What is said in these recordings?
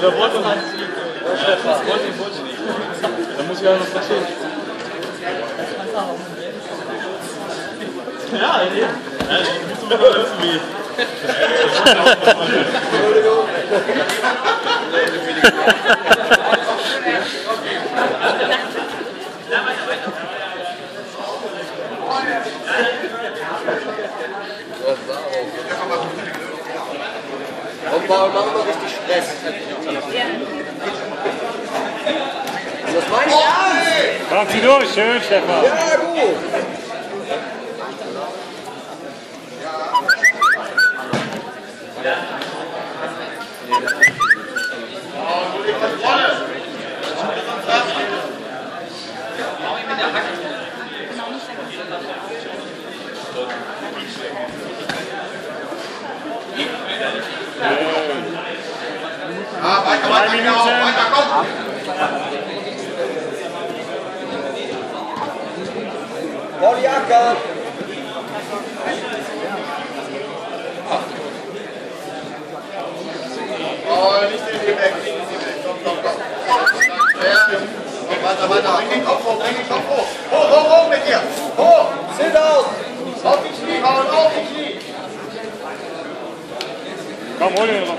Oder wollte man nicht? Wollte nicht. Dann muss ich ja noch verstehen. Ja, nee. Ja, ich muss mir mal wissen, wie. Entschuldigung. Und Paul, machen wir richtig Stress. Was meinst du? Kommt sie durch, schön, Stefan. Ja, gut. Weiter, komm! Paul Jakob! Oh, nicht den Weg weg, komm. Ja, weiter. Bring den Kopf hoch, Hoch mit dir! Hoch! Sit out! Auf die Knie, Paul, auf die Knie! Komm, hol ihn noch.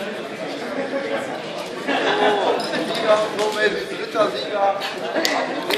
Dritter Sieger.